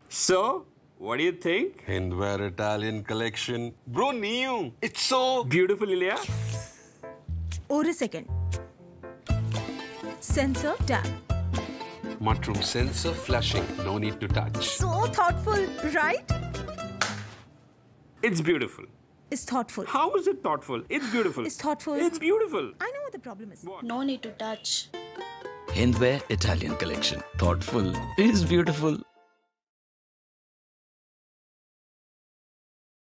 So, what do you think? Hindware Italian collection. Bro, new. It's so Beautiful, Ilya. ഒരു second. Sensor done. Mushroom sensor flushing. No need to touch. So thoughtful, right? It's beautiful. It's thoughtful. How is it thoughtful? It's beautiful. It's thoughtful. It's beautiful. I know what the problem is. No need to touch. Hindware Italian collection. Thoughtful is beautiful.